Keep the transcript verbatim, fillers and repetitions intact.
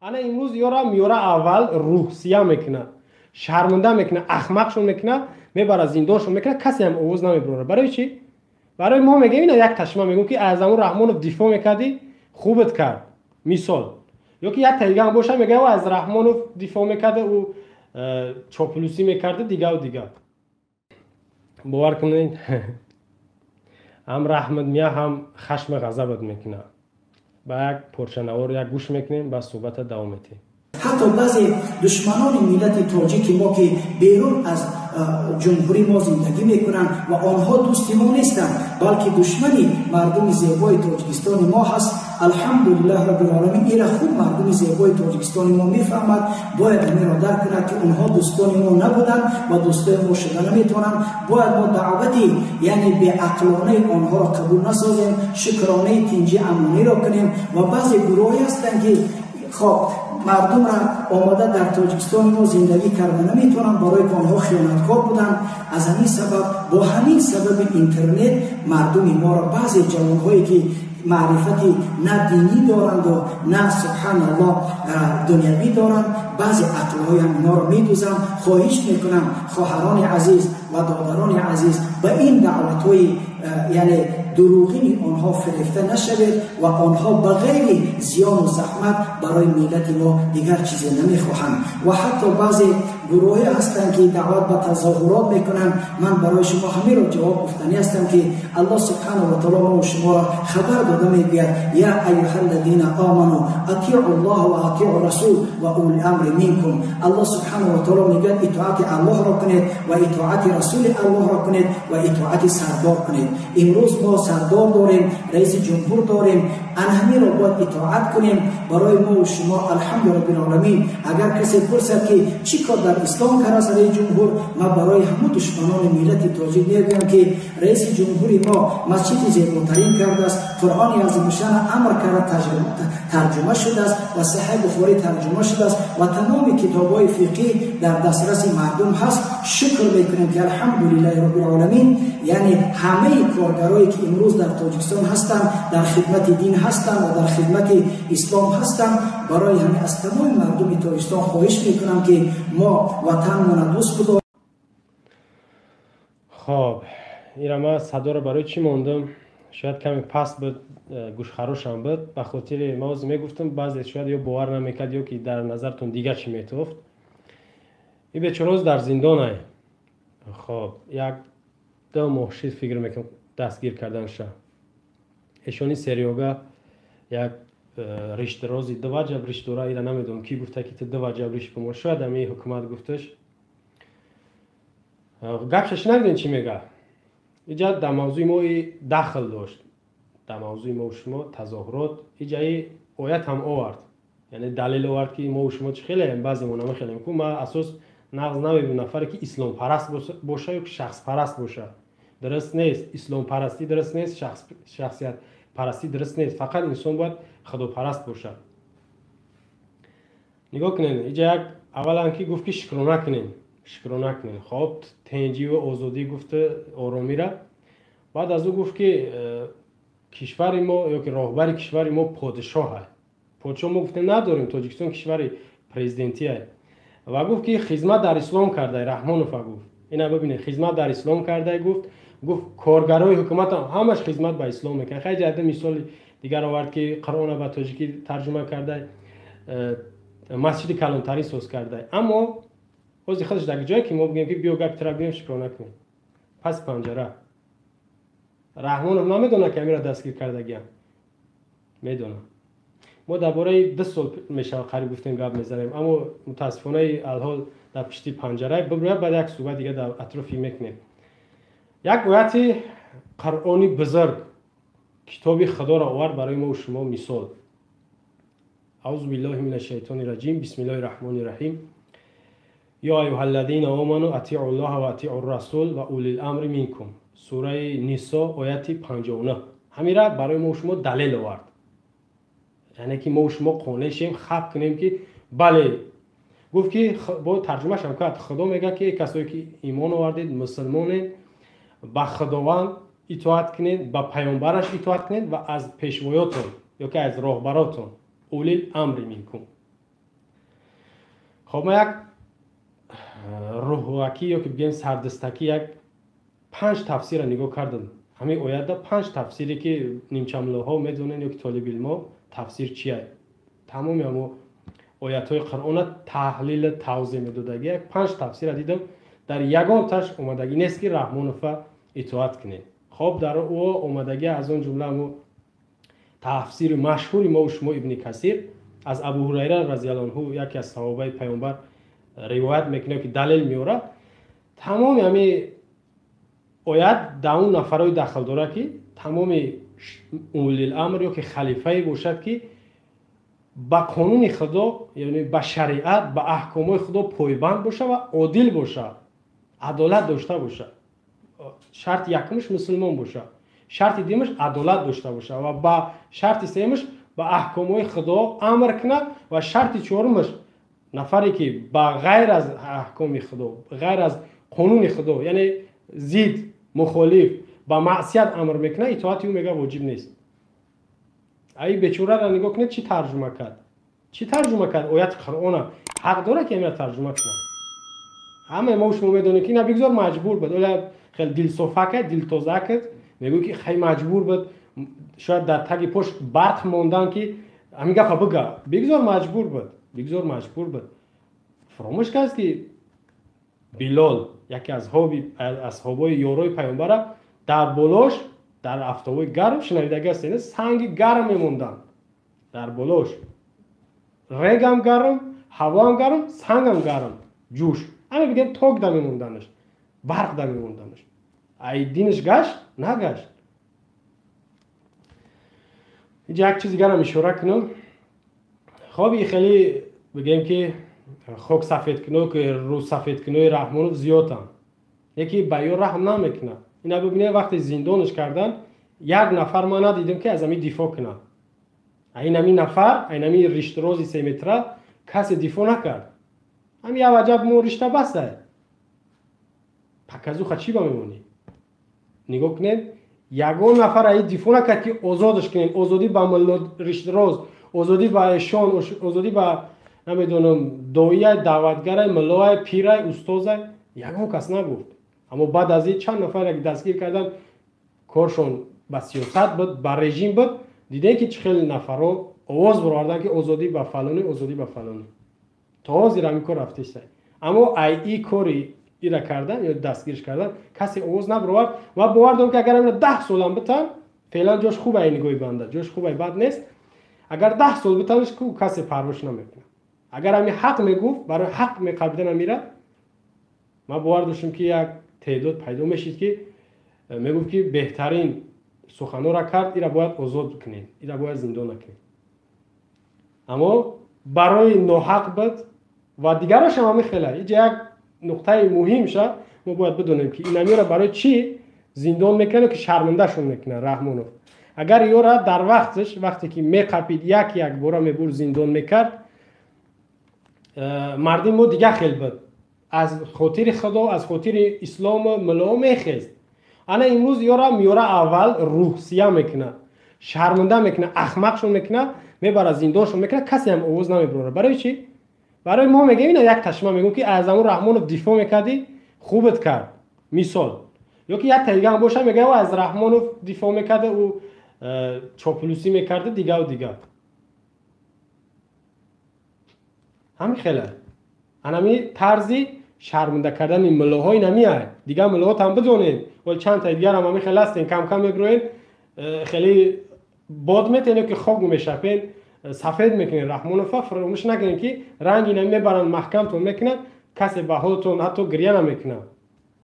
انا امروز یارا میاره اول روسیه میکنه، شرمنده میکنه، احمقشون میکنه، میبره زندانشون میکنه، کسی هم آواز نمیبره. برای چی؟ برای ما میگه اینا یک تشمه میگم که از امون رحمانوف دفاع میکردی خوبت کرد مثال، یا که یک تایگه هم باشه میگه و از رحمانوف دفاع میکرده او چاپلوسی میکرده دیگه و دیگه. باور کنید هم رحمت میا هم خشم غضبت میکنه. با یک پرچنوار یک گوش میکنیم با صحبت دوام میدیم. حتی بعضی دشمنان ملت تاجیک ما که بیرون از جمهوری ما زندگی میکنن و آنها دوست ما نیستند بلکه دشمنی مردم زیبای تاجیکستان ما هست. الحمدلله رب العالمین ایرا خوب مردم زیبای تاجیکستان ما میفهمد، باید همین را درک کند که اونها دوستان ما نبودن و دوستان ما شده نمیتونن. باید ما دعوتی یعنی به عقلانه آنها را قبول نسازیم، شکرانه تنجی امانی را کنیم. و بعضی گروهی هستند که خب مردم را آمده در تاجیکستان ما زندگی کرده نمیتونن، برای که آنها خیانتکار بودن. از همین سبب با همین سبب اینترنت مردم ما را بعضی جوانهایی که معرفتی نه دینی دارند و نه سبحان الله دنیوی دارند، بعضی عقلهای هم اینا را میدوزند. خواهش میکنم خواهران عزیز و دادران عزیز به این دعوتهای یعنی دروغین آنها فریفته نشوید و آنها بغیر زیان و زحمت برای ملت ما دیگر چیزی نمیخواهند. و حتی بعضی گروهی هستند که دعوت به تظاهرات میکنند. من برای شما همین رو جواب گفتنی هستم که الله سبحانه و تعالی ما و شما را خبر داده میگوید یا ایها الذین آمنوا اطیعوا الله و اطیعوا الرسول و اولی الامر منکم. الله سبحانه و تعالی میگوید اطاعت الله را کنید و اطاعت رسول الله را کنید و اطاعت سردار کنید. امروز ما سردار داریم، رئیس جمهور داریم، ان همین را باید اطاعت کنیم. برای ما و شما الحمدلله رب العالمین اگر کسی پرسد که چی کار در اسلام کرده است رئیس جمهور، ما برای همه دشمنان ملت تاجیک میگویم که رئیس جمهوری ما مسجد زیباترین کرده است، قرآن عظیم شان امر کرده ترجمه شده است و صحیح بخاری ترجمه شده است و تمام کتاب‌های فقهی در دسترس مردم هست. شکر میکنیم که الحمدلله رب العالمین یعنی همه کارگرایی که امروز در تاجیکستان هستند در خدمت دین هستند و در خدمت اسلام هستند. برای همه از تمام مردم تاجیکستان خواهش میکنم که ما وطنمون دوست بداریم. خب اینا ما صدا رو برای چی موندم؟ شاید کمی پس بود، گوش خروشم بود، به خاطر موضوع میگفتم بعضی شاید یا باور نمیکرد یا که در نظرتون دیگر چی میتوفت. این به روز در زندانه. خب یک دو ماه شد فکر میکنم دستگیر کردن شد. ایشانی سریوگا یک رشته رازی دو وجب رشته را ایره نمیدونم کی گفته که دو وجب رشته کمار شاید همی حکومت گفتش. گپشش نگدین چی میگه. اینجا در موضوع ما دخل داشت، در موضوع ما و شما تظاهرات اینجا آیت هم آورد، یعنی دلیل آورد که ما و شما چه خیلی هم بعضی منامه خیلی میکنم. ما اساس نقض نمیدونم نفری که اسلام پرست باشه یا که شخص پرست باشه درست نیست. اسلام پرستی درست نیست، شخص شخصیت پرستی درست نیست. فقط انسان باید خدا پرست باشه. نگاه کنین اینجا یک اولا که گفت که شکرانه کنین، شکرانه کنین. خب تنجی و آزادی گفته آرامی را. بعد از او گفت که کشور ما یا که راهبر کشور ما پادشاه است. پادشاه ما گفته نداریم، تاجیکستان کشور پرزیدنتی است. و گفت که خدمت در اسلام کرده. رحمانوف گفت اینا ببینید خدمت در اسلام کرده. گفت گفت کارگرای حکومت هم همش خدمت به اسلام میکنن. خیلی جدی مثال دیگر آورد که قرآن به تاجیکی ترجمه کرده، مسجد کلانتری ساز کرده. اما از خودش در جایی که ما بگیم که بیا گپ ترا بیم شکرانه کنیم پس پنجره. رحمانوف نمیدونه که امیر دستگیر کرده گیم میدونه. ما درباره دو سال میشه قریب گفتیم گپ میزنیم، اما متاسفانه الحال در پشتی پنجره ببرید. بعد یک صحبت دیگه در اطرافی میکنیم. یک آیت قرآنی بزرگ کتاب خدا را آورد برای ما و شما مثال. اعوذ بالله من الشیطان الرجیم بسم الله الرحمن الرحیم یا ایها الذین آمنوا اطیعوا الله و اطیعوا الرسول و اولی الامر منکم. سوره نساء آیت پنجاه و نه. همین را برای ما و شما دلیل آورد، یعنی که ما و شما قانع شیم خب کنیم که بله. گفت که با ترجمهش هم کرد خدا میگه که کسایی که ایمان آوردید مسلمانید به خداوند اطاعت کنید، به پیامبرش اطاعت کنید و از پیشوایاتون یا که از راهبراتون اولی الامر منکم خب ما یک روحواکی یا که بگیم سردستکی یک پنج تفسیر را نگاه کردم. همین آیات دا پنج تفسیری که نیمچملوها میدونن یا که طالب علما تفسیر چیه. تمام همو آیات های قرآن تحلیل توضیح میدادگی یک پنج تفسیر را دیدم. در یگان تاش اومدگی نیست که رحمان و اطاعت کنین. خب در او اومدگی از اون جمله همو تفسیر مشهوری ما و شما ابن کثیر از ابو هریره رضی الله عنه یکی از صحابه پیامبر روایت میکنه که دلیل میاره. تمام همین آیات در اون نفرای داخل داره که تمام اولی الامر یا که خلیفه باشد که با قانون خدا یعنی با شریعت با احکام خدا پایبند باشه و عادل باشه، عدالت داشته باشه. شرط یکمش مسلمان باشه، شرط دیمش عدالت داشته باشه و با شرط سومش با احکام خدا امر کنه و شرط چهارمش نفری که با غیر از احکام خدا، غیر از قانون خدا یعنی ضد مخالف با معصیت امر میکنه اطاعت او میگه واجب نیست. ای بیچاره را نگاه کنید چی ترجمه کرد، چی ترجمه کرد آیات قرآن حق داره که اینا ترجمه کنه. همه ما شما میدونید که نه بگذار مجبور بود، ولی خیلی دل صفا کرد، دل تازه کرد، میگه که خیلی مجبور بود، شاید در تگ پشت برق ماندن که همین گفت بگه بگذار مجبور بود، بگذار مجبور بود. فراموش کرد که بلال یکی از اصحابای یارای پیامبر در بالاش در افتابای گرم شنیدگی است سنگ گرم میموندن در بالاش، رگ هم گرم، هوا هم گرم، سنگ هم گرم، جوش همه بگن توک دا میموندنش، برق دا میموندنش. ای دینش گشت؟ نگشت. اینجا یک چیز دیگر هم اشاره کنم. خب خیلی بگیم که خاک سفید کنو که رو سفید کنوی رحمانوف زیاد هم یکی بیار رحم نمیکنه. اینا ببینه وقتی زندانش کردن یک نفر ما ندیدم که از همین دفاع کنه. این همین نفر این همین رشته روزی سه متره کسی دفاع نکرد. همین یه وجب مو رشته بسته پکازو خچی با میمونی. نگاه کنید یگان نفر این دفاع نکرد که آزادش کنید، آزادی با ملت رشته روز، آزادی با شان، آزادی با نمیدونم دایی دعوتگر ملای پیر استاد یگان کس نگفت. اما بعد از این چند نفر که دستگیر کردن کارشون با سیاست بود، با رژیم بود، دیدن که چخیل نفرها آواز برآوردن که آزادی با فلانی، آزادی با فلانی. تا زیر همین کار رفته است. اما ای ای کاری ایرا کردن یا دستگیرش کردن کسی آواز نبرآورد و باور دارم که اگر همین ده سال هم بتن فعلا جاش خوبه این نگاهی بنده، جاش خوبه بد نیست. اگر ده سال بتنش کو کسی پرواش نمیکنه. اگر همین حق میگفت برای حق میقبیدن میره. ما باور داشتم که یک تعداد پیدا میشید که میگفت که بهترین سخنان را کرد ایرا باید آزاد کنید، ایرا باید زندان نکنید. اما برای ناحق بود و دیگرش هم همین خیلی اینجا یک نقطه مهم شه ما باید بدونیم که این امیرا برای چی زندان میکنه که شرمنده شون میکنه رحمانوف. اگر یورا در وقتش وقتی که میقپید یک یک بارا میبور زندان میکرد مردم ما دیگه خیلی بود از خاطر خدا از خاطر اسلام ملا میخست. انا امروز یورا میورا اول روح سیاه میکنه، شرمنده میکنه، احمقشون میکنه، میبره زندانشون میکنه، کسی هم آواز نمیبره. برای چی؟ برای ما میگه اینا یک تشمه میگم که از اون رحمانوف دفاع میکردی خوبت کرد مثال، یا که یک تیگه هم باشه میگه از رحمانوف دفاع میکرده و چاپلوسی میکرده دیگه و دیگه. همین خیلی انمی طرزی شرمنده کردن این ملاهای نمیه دیگه. ملاها هم بدونید ولی چند تا دیگر هم همین خیلی هستین کم کم میگروین خیلی باد میتونه که خواب میشپین سفید میکنین. رحمانوف فراموش نکنین که رنگی نمیبرن محکمتون میکنن، کسی به حالتون حتی گریه نمیکنه.